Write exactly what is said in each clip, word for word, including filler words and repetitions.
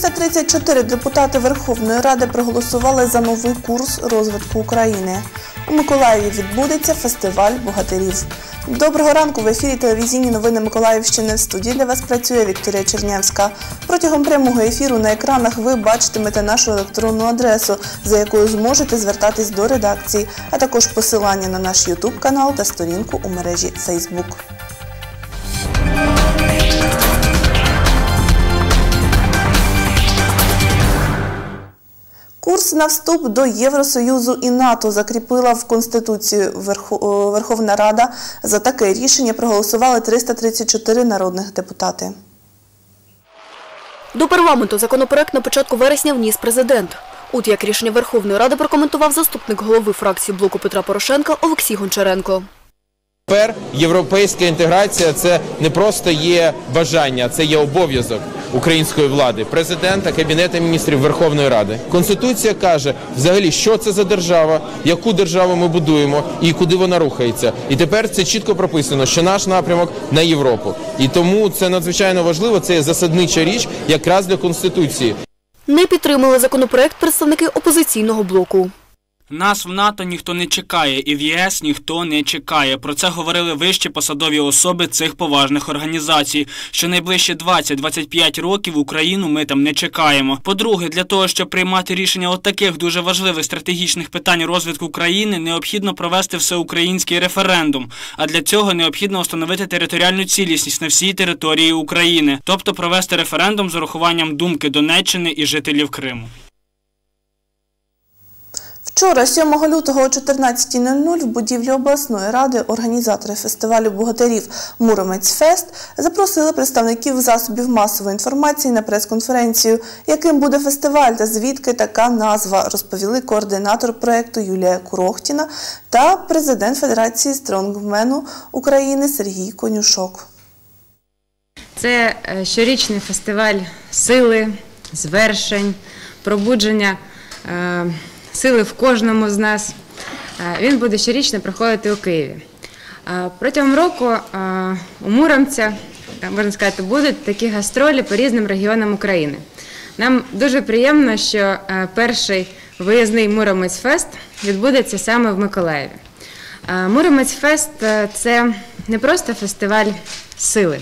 триста тридцять чотири депутати Верховної Ради проголосували за новий курс розвитку України. У Миколаєві відбудеться фестиваль богатирів. Доброго ранку! В ефірі телевізійні новини Миколаївщини. В студії для вас працює Вікторія Чернявська. Протягом прямого ефіру на екранах ви бачитимете нашу електронну адресу, за якою зможете звертатись до редакції, а також посилання на наш ютуб-канал та сторінку у мережі Фейсбук. Курс на вступ до Євросоюзу і НАТО закріпила в Конституції Верховна Рада. За таке рішення проголосували триста тридцять чотири народних депутати. До парламенту законопроект на початку вересня вніс президент. От як рішення Верховної Ради прокоментував заступник голови фракції блоку Петра Порошенка Олексій Гончаренко. Тепер європейська інтеграція – це не просто є бажання, це є обов'язок української влади, президента, Кабінету міністрів, Верховної Ради. Конституція каже, взагалі, що це за держава, яку державу ми будуємо і куди вона рухається. І тепер це чітко прописано, що наш напрямок на Європу. І тому це надзвичайно важливо, це є засаднича річ якраз для Конституції. Не підтримали законопроект представники опозиційного блоку. Нас в НАТО ніхто не чекає і в ЄС ніхто не чекає. Про це говорили вищі посадові особи цих поважних організацій. Що найближче двадцять - двадцять п'ять років Україну ми там не чекаємо. По-друге, для того, щоб приймати рішення от таких дуже важливих стратегічних питань розвитку країни, необхідно провести всеукраїнський референдум. А для цього необхідно встановити територіальну цілісність на всій території України. Тобто провести референдум з урахуванням думки Донеччини і жителів Криму. Вчора, сьомого лютого о чотирнадцятій нуль нуль, в будівлі обласної ради організатори фестивалю богатирів «Муромець-фест» запросили представників засобів масової інформації на прес-конференцію. Яким буде фестиваль та звідки така назва, розповіли координатор проєкту Юлія Курохтіна та президент Федерації стронгмену України Сергій Конюшок. Це щорічний фестиваль сили, звершень, пробудження сили в кожному з нас. Він буде щорічно проходити у Києві. Протягом року у Муромця, можна сказати, будуть такі гастролі по різним регіонам України. Нам дуже приємно, що перший виїзний Муромець-фест відбудеться саме в Миколаєві. Муромець-фест – це не просто фестиваль сили.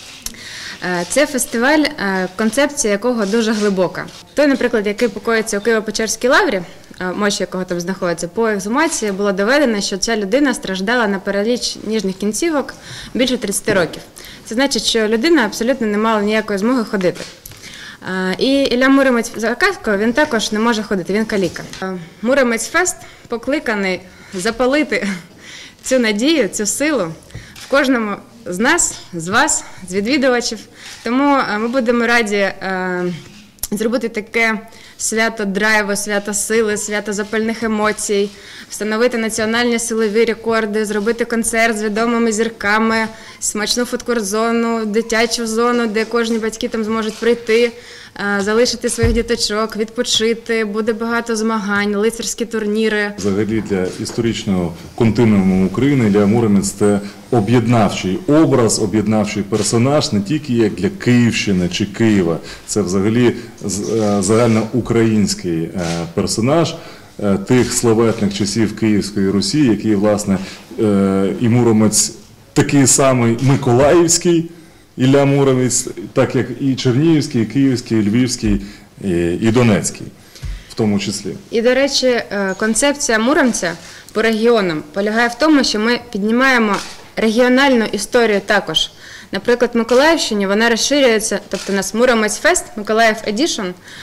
Це фестиваль, концепція якого дуже глибока. Той, наприклад, який покоїться у Києво-Печерській лаврі, мощі якого там знаходиться, по ексгумації було доведено, що ця людина страждала на параліч ніжних кінцівок більше тридцяти років. Це значить, що людина абсолютно не мала ніякої змоги ходити. І Ілля Муромець-Заказко, він також не може ходити, він каліка. Муромець-фест покликаний запалити цю надію, цю силу в кожному з нас, з вас, з відвідувачів. Тому ми будемо раді е, зробити таке свято драйву, свято сили, свято запальних емоцій, встановити національні силові рекорди, зробити концерт з відомими зірками, смачну фудкорт-зону, дитячу зону, де кожні батьки там зможуть прийти, е, залишити своїх діточок, відпочити, буде багато змагань, лицарські турніри. Взагалі для історичного континууму України Ілля Муромець – це об'єднавчий образ, об'єднавчий персонаж не тільки як для Київщини чи Києва. Це взагалі загальноукраїнський персонаж тих славетних часів Київської Русі, який, власне, і Муромець такий самий миколаївський Ілля Муромець, так як і Чернігівський, і Київський, і Львівський, і Донецький в тому числі. І, до речі, концепція Муромця по регіонам полягає в тому, що ми піднімаємо регіональну історію також. Наприклад, в Миколаївщині вона розширюється, тобто у нас Муромець-фест, Миколаїв Едішн,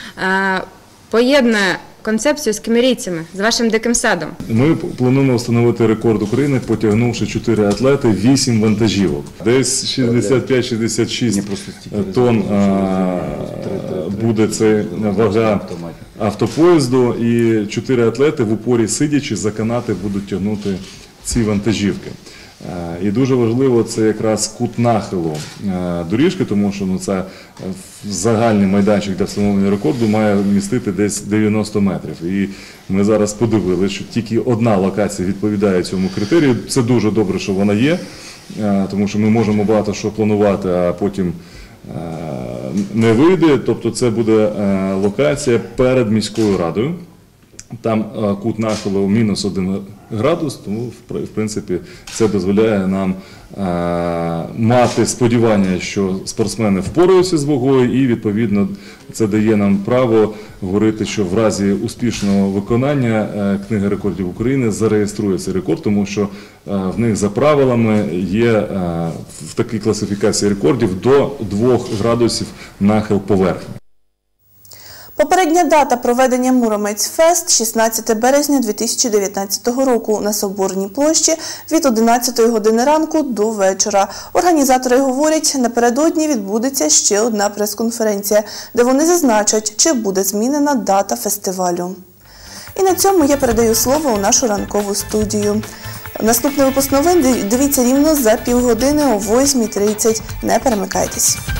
поєднує концепцію з кемерійцями, з вашим диким садом. Ми плануємо встановити рекорд України, потягнувши чотири атлети, вісім вантажівок. Десь шістдесят п'ять - шістдесят шість тонн буде це вага автопоїзду, і чотири атлети в упорі сидячи за канати будуть тягнути ці вантажівки. І дуже важливо це якраз кут нахилу доріжки, тому що ну, це загальний майданчик для встановлення рекорду має містити десь дев'яносто метрів. І ми зараз подивилися, що тільки одна локація відповідає цьому критерію. Це дуже добре, що вона є, тому що ми можемо багато що планувати, а потім не вийде, тобто це буде локація перед міською радою. Там кут нахилу мінус один градус, тому в принципі це дозволяє нам мати сподівання, що спортсмени впораються з вагою, і відповідно це дає нам право говорити, що в разі успішного виконання Книга рекордів України зареєструє цей рекорд, тому що в них за правилами є в такій класифікації рекордів до двох градусів нахил поверхні. Попередня дата проведення Муромець-фест – шістнадцяте березня дві тисячі дев'ятнадцятого року на Соборній площі від одинадцятої години ранку до вечора. Організатори говорять, напередодні відбудеться ще одна прес-конференція, де вони зазначать, чи буде змінена дата фестивалю. І на цьому я передаю слово у нашу ранкову студію. Наступний випуск новин дивіться рівно за півгодини о восьмій тридцять. Не перемикайтесь.